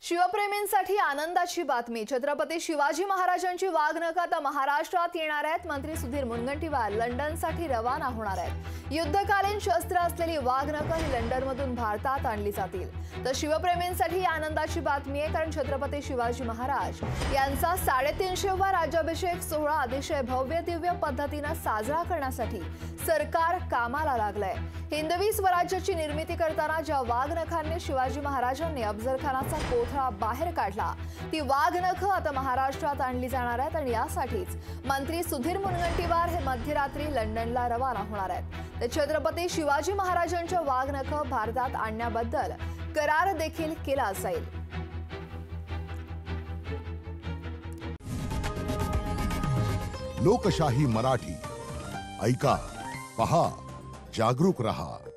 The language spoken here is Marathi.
शिवप्रेमींसाठी आनंदाची बातमी। छत्रपती शिवाजी महाराजांची वाघनख आता महाराष्ट्रात येणार आहेत। मंत्री सुधीर मुनगंटीवार लंडनसाठी रवाना होणार आहेत। युद्धकालीन शस्त्र असलेली वाघनख ही लंडनमधून भारतात आणली जातील। तर शिवप्रेमींसाठी आनंदाची बातमी आहे, कारण छत्रपती शिवाजी महाराज यांचा 350वा राज्याभिषेक सोहळा अतिशय भव्य दिव्य पद्धतीने साजरा करण्यासाठी सरकार कामाला लागलंय। हिंदवी स्वराज्याची निर्मिती करताना ज्या वाघनखांनी शिवाजी महाराजांनी अफजल खानाचा कोथळा बाहेर काढला, ती वाघनख आता महाराष्ट्रात आणली जाणार आहेत आणि यासाठीच मंत्री सुधीर मुनगंटीवार हे मध्यरात्री लंडनला रवाना होणार आहेत। तर छत्रपती शिवाजी महाराजांच्या वाघनख भारतात आणण्याबद्दल करार देखील केला जाईल। लोकशाही मराठी ऐका, पहा, जागरूक रहा।